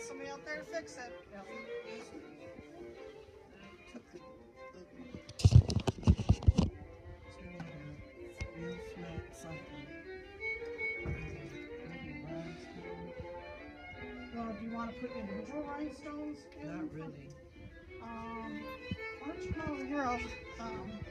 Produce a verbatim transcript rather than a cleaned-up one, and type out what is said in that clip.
somebody out there to fix it. Yep. Well, do you want to put individual rhinestones in? Not really. Um, why don't you come over here? I'll, um,